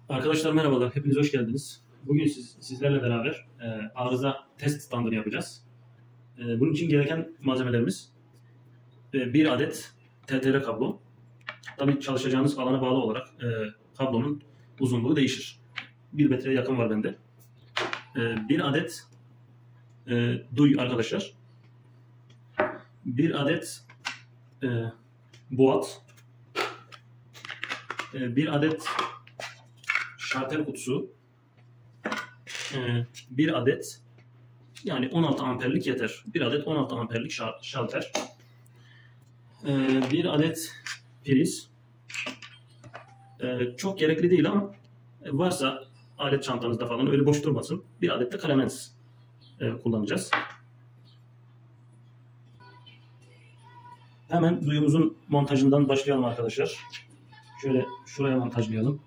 Arkadaşlar merhabalar, hepiniz hoş geldiniz. Bugün sizlerle beraber arıza test standını yapacağız. Bunun için gereken malzemelerimiz bir adet TTR kablo. Tabii çalışacağınız alana bağlı olarak kablonun uzunluğu değişir. 1 metreye yakın var bende. Bir adet duy arkadaşlar. Bir adet boğat. Bir adet şartel kutusu, bir adet, yani 16 amperlik yeter. Bir adet 16 amperlik şalter, bir adet priz. Çok gerekli değil ama varsa alet çantanızda falan öyle boş durmasın. Bir adet de kalemens kullanacağız. Hemen duyumuzun montajından başlayalım arkadaşlar. Şöyle şuraya montajlayalım.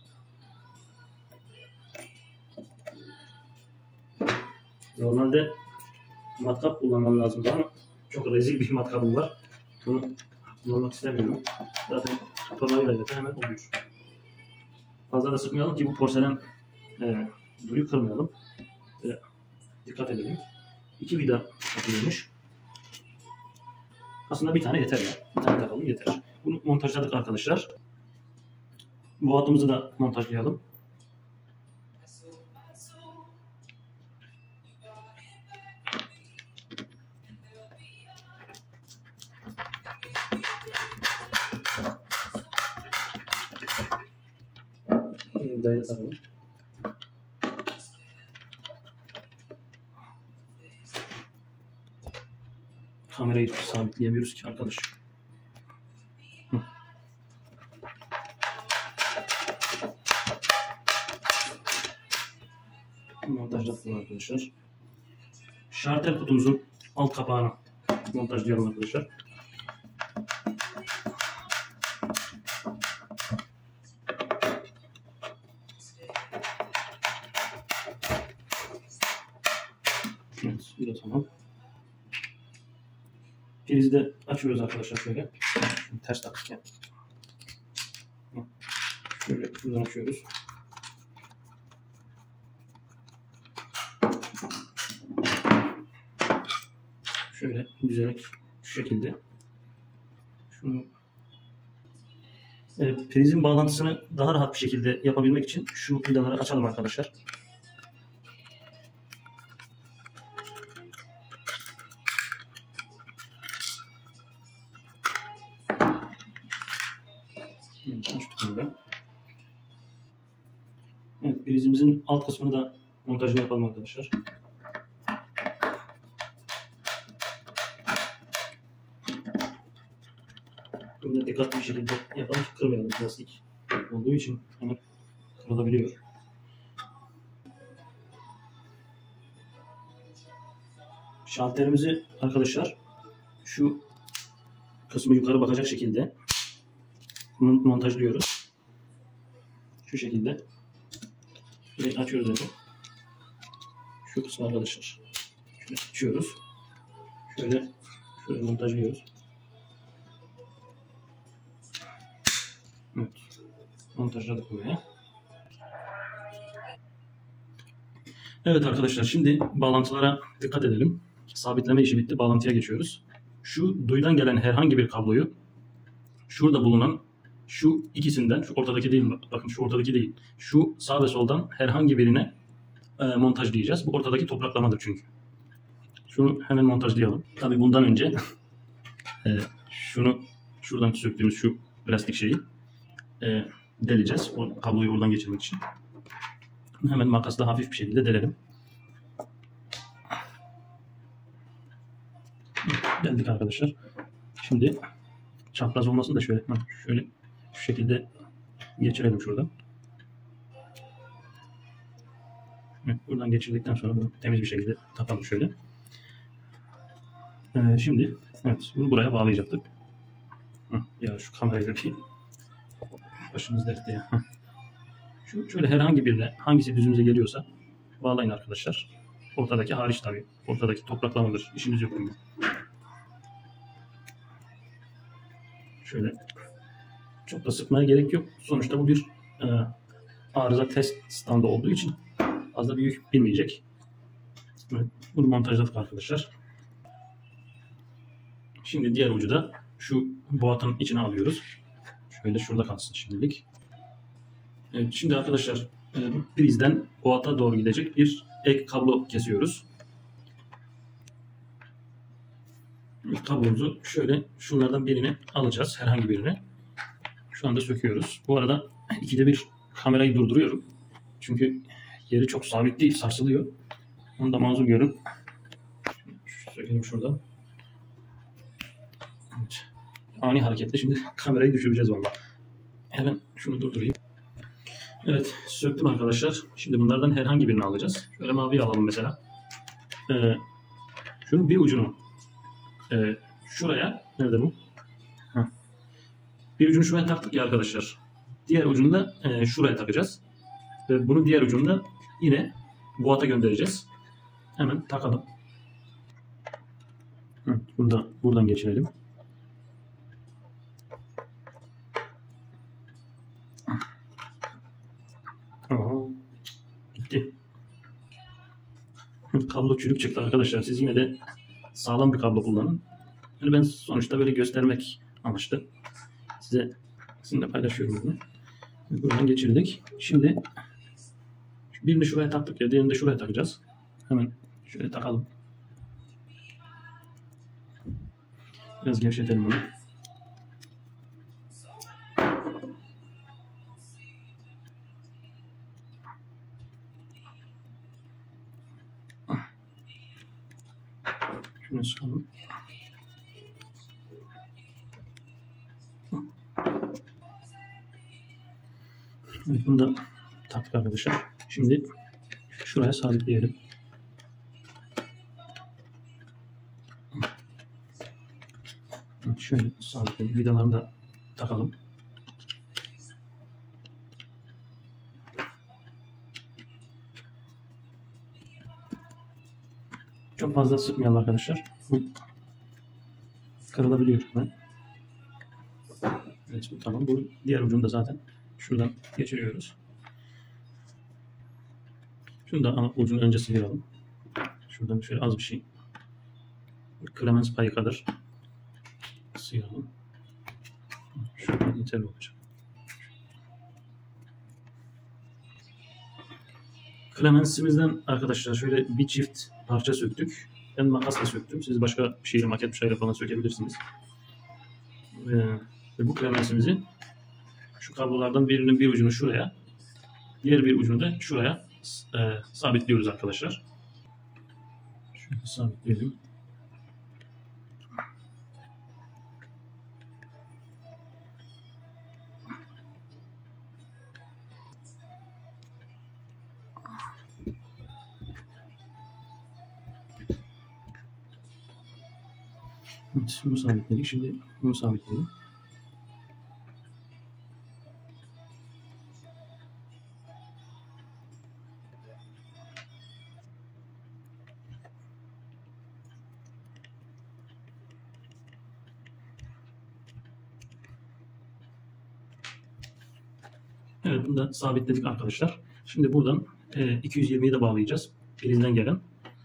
Normalde matkap kullanmam lazım ama çok rezil bir matkabım var. Bunu kullanmak istemiyorum. Zaten tornavidayla da hemen oluyor. Fazla da sıkmayalım ki bu porselen duyu kırmayalım. Dikkat edelim. 2 vida takılıyormuş. Aslında bir tane yeter ya. Bir tane takalım yeter. Bunu montajladık arkadaşlar. Bu hattımızı da montajlayalım. Vidayla takalım. Kamerayı sabitleyemiyoruz ki arkadaş. Montajladık bunu arkadaşlar. Şartel kutumuzun alt kapağını montajlayalım arkadaşlar. Evet, bu da tamam. Prizi de açıyoruz arkadaşlar şöyle. Şimdi ters taktık ya. Şöyle buradan açıyoruz. Şöyle düzenek şu şekilde. Şunu prizin bağlantısını daha rahat bir şekilde yapabilmek için şu vidaları açalım arkadaşlar. Evet, prizimizin alt kısmını da montajını yapalım arkadaşlar. Bunu dikkatli bir şekilde yapalım ki kırmayalım, plastik olduğu için hemen kırılabiliyor. Şalterimizi arkadaşlar şu kısmı yukarı bakacak şekilde montajlıyoruz. Şu şekilde. Şurayı açıyoruz zaten. Şu kısmı arkadaşlar. Şöyle açıyoruz. Şöyle montajlıyoruz. Evet. Montajladık buraya. Evet arkadaşlar, şimdi bağlantılara dikkat edelim. Sabitleme işi bitti. Bağlantıya geçiyoruz. Şu duyudan gelen herhangi bir kabloyu şurada bulunan şu ikisinden, şu ortadaki değil, bakın şu ortadaki değil, şu sağ ve soldan herhangi birine montajlayacağız. Bu ortadaki topraklamadır çünkü. Şunu hemen montajlayalım. Tabii bundan önce şunu şuradan söktüğümüz şu plastik şeyi deleceğiz. O kabloyu oradan geçirmek için. Hemen makasla hafif bir şekilde delelim. Deldik arkadaşlar. Şimdi çapraz olmasın da şöyle şu şekilde geçirelim şuradan. Buradan geçirdikten sonra bunu temiz bir şekilde takalım şöyle. Şimdi evet, bunu buraya bağlayacaktık. Ya şu kamerayı bir başımız dertte ya. Şöyle herhangi birine, hangisi düzümüze geliyorsa bağlayın arkadaşlar. Ortadaki hariç tabii. Ortadaki topraklamadır. İşimiz yok bunda. Şöyle çok da sıkmaya gerek yok. Sonuçta bu bir arıza test standı olduğu için fazla büyük bilmeyecek. Evet, bunu montajladık arkadaşlar. Şimdi diğer ucu da şu boğatanın içine alıyoruz. Şöyle şurada kalsın şimdilik. Evet, şimdi arkadaşlar prizden boğata doğru gidecek bir ek kablo kesiyoruz. Kablomuzu şöyle şunlardan birini alacağız. Herhangi birini. Şu anda söküyoruz. Bu arada ikide bir kamerayı durduruyorum. Çünkü yeri çok sabit değil, sarsılıyor. Onu da mazur görün. Sökelim şuradan. Evet. Ani hareketle şimdi kamerayı düşüreceğiz vallahi. Hemen şunu durdurayım. Evet, söktüm arkadaşlar. Şimdi bunlardan herhangi birini alacağız. Şöyle maviyi alalım mesela. Şunun bir ucunu şuraya, nerede bu? Heh. Bir ucunu şuraya taktık ya arkadaşlar. Diğer ucunu da şuraya takacağız. Ve bunun diğer ucunu da yine boğata göndereceğiz. Hemen takalım. Bunu da buradan geçirelim. Gitti. Kablo çürük çıktı arkadaşlar. Siz yine de sağlam bir kablo kullanın. Yani ben sonuçta böyle göstermek amaçlı sizinle paylaşıyorum bunu. Buradan geçirdik. Şimdi birini şuraya taktık ya, diğerini de şuraya takacağız. Hemen şöyle takalım. Biraz gevşetelim bunu. Şunu sıkalım. Evet, bunu da taktık arkadaşlar. Şimdi şuraya sabitleyelim. Şöyle sabitleyelim. Vidalarını da takalım. Çok fazla sıkmayalım arkadaşlar. Bu kırılabiliyor hemen. Evet, tamam. Bu diğer ucunu da zaten şuradan geçiriyoruz. Şunu da ana ucunu önce sıyıralım. Şuradan şöyle az bir şey. Klemens payı kadar sıyıralım. Şuradan yeterli olacak. Klemensimizden arkadaşlar şöyle bir çift parça söktük. Ben makasla söktüm. Siz başka bir şeyle, maket bıçağıyla falan sökebilirsiniz. Ve bu klemensimizi şu kablolardan birinin bir ucunu şuraya, diğer bir ucunu da şuraya sabitliyoruz arkadaşlar. Şöyle sabitleyelim. Evet, bunu sabitledik. Şimdi bunu sabitleyelim. Evet, bunu da sabitledik arkadaşlar. Şimdi buradan 220'yi de bağlayacağız. Prizden gelen.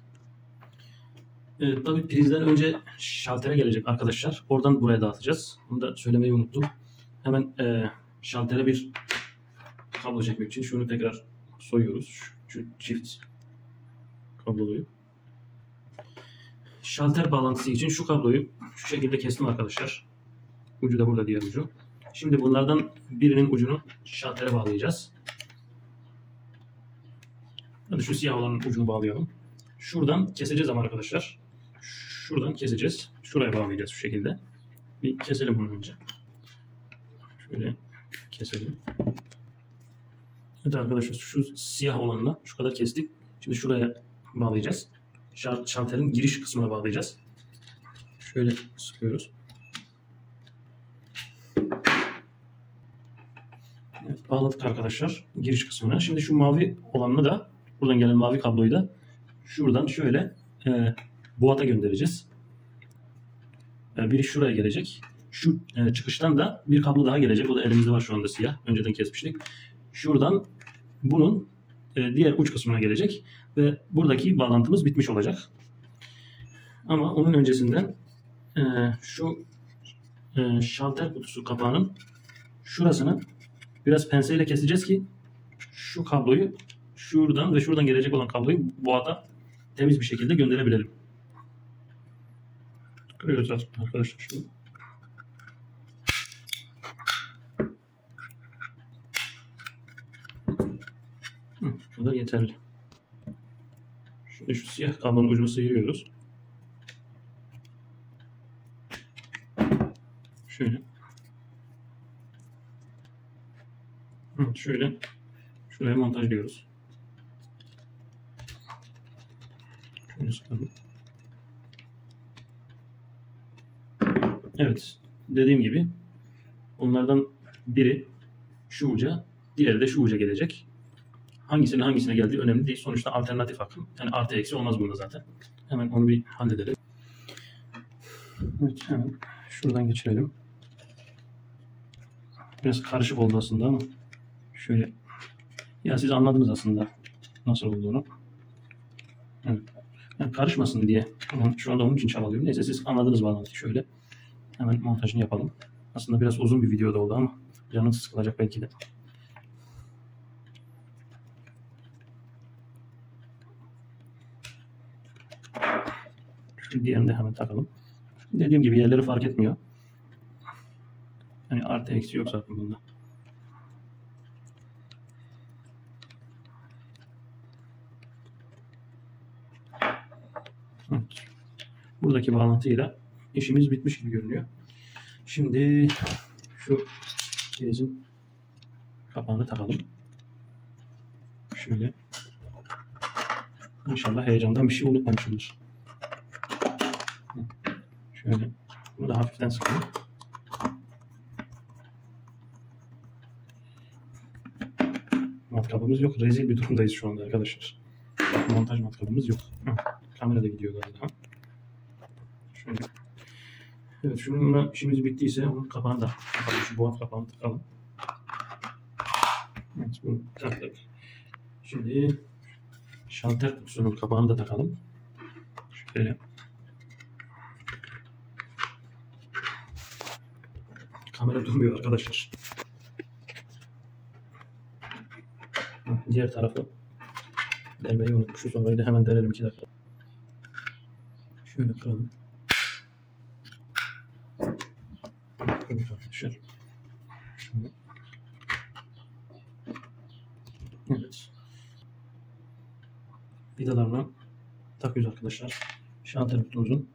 Tabii prizden önce şaltere gelecek arkadaşlar. Oradan buraya dağıtacağız. Bunu da söylemeyi unuttum. Hemen şaltere bir kablo çekmek için şunu tekrar soyuyoruz. Şu çift kabloyu. Şalter bağlantısı için şu kabloyu şu şekilde kestim arkadaşlar. Ucu da burada, diğer ucu. Şimdi bunlardan birinin ucunu şaltere bağlayacağız. Hadi şu siyah olanın ucunu bağlayalım. Şuradan keseceğiz ama arkadaşlar. Şuradan keseceğiz. Şuraya bağlayacağız şu şekilde. Bir keselim bunu önce. Şöyle keselim. Evet arkadaşlar, şu siyah olanla şu kadar kestik. Şimdi şuraya bağlayacağız. Şalterin giriş kısmına bağlayacağız. Şöyle sıkıyoruz. Evet, bağladık arkadaşlar giriş kısmına. Şimdi şu mavi olanını da, buradan gelen mavi kabloyu da şuradan şöyle boğata göndereceğiz. Biri şuraya gelecek. Şu çıkıştan da bir kablo daha gelecek. O da elimizde var şu anda, siyah. Önceden kesmiştik. Şuradan bunun diğer uç kısmına gelecek ve buradaki bağlantımız bitmiş olacak. Ama onun öncesinden şu şalter kutusu kapağının şurasını biraz penseyle keseceğiz ki şu kabloyu şuradan ve şuradan gelecek olan kabloyu boğada temiz bir şekilde gönderebilelim. Kırıyoruz arkadaşlar şunu. Bu kadar yeterli. Şimdi şu siyah kablonun ucunu sıyırıyoruz. Şöyle. Şöyle. Şuraya montajlıyoruz. Şöyle sıkalım. Evet. Dediğim gibi onlardan biri şu uca, diğeri de şu uca gelecek. Hangisinin hangisine geldiği önemli değil. Sonuçta alternatif akım. Yani artı eksi olmaz bunda zaten. Hemen onu bir halledelim. Evet, hemen şuradan geçirelim. Biraz karışık oldu aslında ama şöyle, ya siz anladınız aslında nasıl olduğunu. Evet. Yani karışmasın diye şu anda onun için çabalıyorum. Neyse siz anladınız bağlantıyı. Şöyle hemen montajını yapalım. Aslında biraz uzun bir video da oldu ama canınız sıkılacak belki de. Şu diğerini de hemen takalım. Dediğim gibi yerleri fark etmiyor. Yani artı eksi yok zaten bunda. Evet. Buradaki bağlantıyla işimiz bitmiş gibi görünüyor. Şimdi şu prizin kapağını takalım. Şöyle. İnşallah heyecandan bir şey unutmamışımdır. Şöyle. Bunu da hafiften sıkalım. Matkabımız yok. Rezil bir durumdayız şu anda arkadaşlar. Montaj matkabımız yok. Kamerada gidiyor galiba. Şöyle. Evet, şununla işimiz bittiyse onun kapağını da takalım. Şu boğaz kapağını takalım. Evet, bunu taktık. Şimdi şalter kutusunun kapağını da takalım. Şöyle. Kamera durmuyor arkadaşlar. Diğer tarafı delmeyi unutmuşuz. Orayı da hemen delelim 2 dakika. Şöyle kıralım. Evet arkadaşlar. Şöyle. Evet. Vidalarına takıyoruz arkadaşlar. Şalter kutumuzun.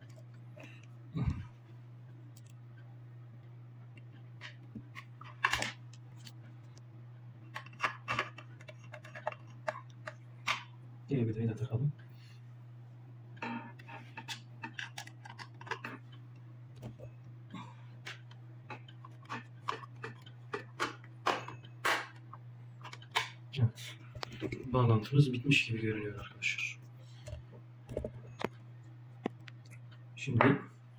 Diğer vidayı da takalım. Evet. Bağlantımız bitmiş gibi görünüyor arkadaşlar. Şimdi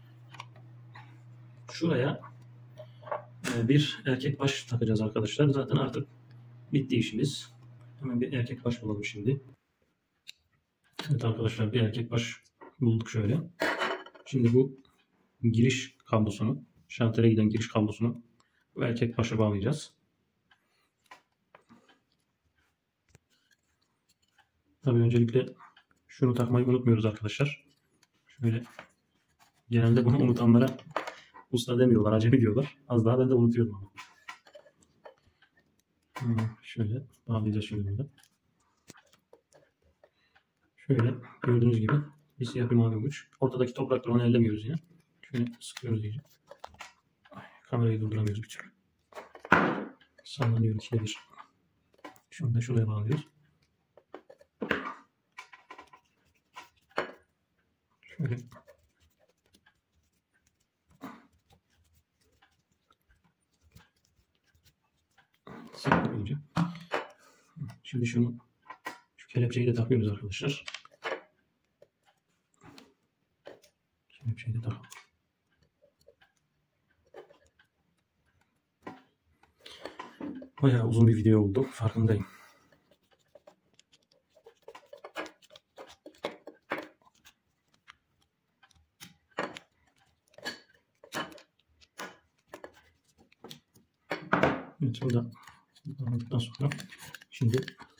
şuraya bir erkek baş takacağız arkadaşlar. Zaten artık bitti işimiz. Hemen bir erkek baş bulalım şimdi. Evet arkadaşlar, bir erkek baş bulduk şöyle. Şimdi bu giriş kablosunu, şaltere giden giriş kablosunu bu erkek başa bağlayacağız. Tabii öncelikle şunu takmayı unutmuyoruz arkadaşlar. Şöyle, genelde bunu unutanlara usta demiyorlar, acemi diyorlar. Az daha ben de unutuyorum ama. Şöyle bağlayacağız şimdi burada. Şöyle gördüğünüz gibi bir siyah bir mavi uç. Ortadaki toprakları onu ellemiyoruz yine. Şöyle sıkıyoruz iyice. Kamerayı durduramıyoruz bir türlü. Sallanıyor ikide bir. Şunu da şuraya bağlıyoruz. Şöyle. Sıkıyor iyice. Şimdi şu kelepçeyi de takıyoruz arkadaşlar. Kelepçeyi de takalım. Bayağı uzun bir video oldu, farkındayım. Aldıktan sonra şimdi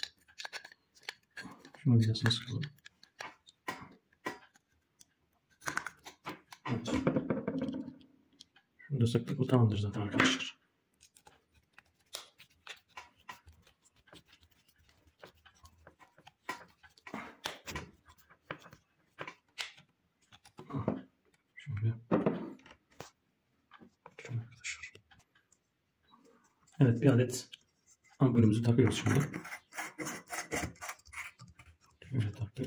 şunu vidasını sıkalım. Evet. Şunu da sıktık. Bu tamamdır zaten arkadaşlar. Şöyle. Arkadaşlar. Evet, bir adet ampulümüzü takıyoruz şimdi. Şöyle taktık.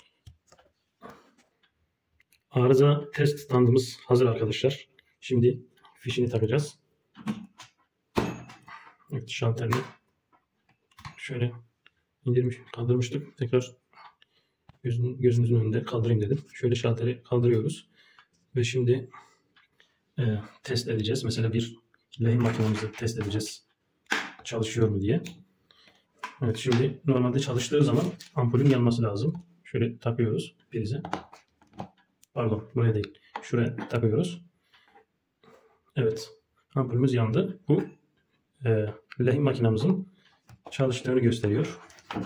Arıza test standımız hazır arkadaşlar. Şimdi fişini takacağız. Evet, şalterini şöyle kaldırmıştık. Tekrar gözünüzün önünde kaldırayım dedim. Şöyle şalteri kaldırıyoruz. Ve şimdi test edeceğiz. Mesela bir lehim makinemizi test edeceğiz. Çalışıyor mu diye. Evet, şimdi normalde çalıştığı zaman ampulün yanması lazım. Şöyle takıyoruz prize. Pardon, buraya değil. Şuraya takıyoruz. Evet, ampulümüz yandı. Bu lehim makinamızın çalıştığını gösteriyor.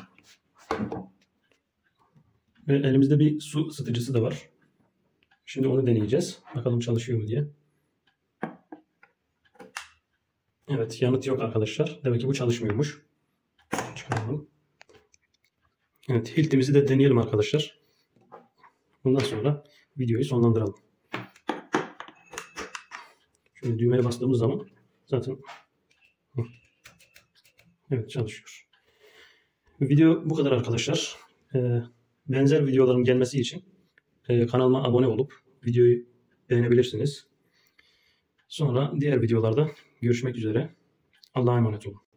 Ve elimizde bir su ısıtıcısı da var. Şimdi onu deneyeceğiz. Bakalım çalışıyor mu diye. Evet, yanıt yok arkadaşlar. Demek ki bu çalışmıyormuş. Çıkaralım. Evet, hiltimizi de deneyelim arkadaşlar. Bundan sonra videoyu sonlandıralım. Şöyle düğmeye bastığımız zaman zaten evet çalışıyor. Video bu kadar arkadaşlar. Benzer videoların gelmesi için kanalıma abone olup videoyu beğenebilirsiniz. Sonra diğer videolarda görüşmek üzere. Allah'a emanet olun.